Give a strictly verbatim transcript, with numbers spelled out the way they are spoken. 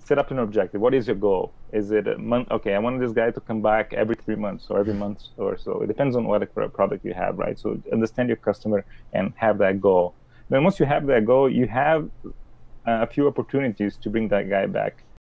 set up an objective. What is your goal? Is it a month? Okay, I want this guy to come back every three months or every month or so. It depends on what product you have, right? So understand your customer and have that goal. Then once you have that goal, you have a few opportunities to bring that guy back.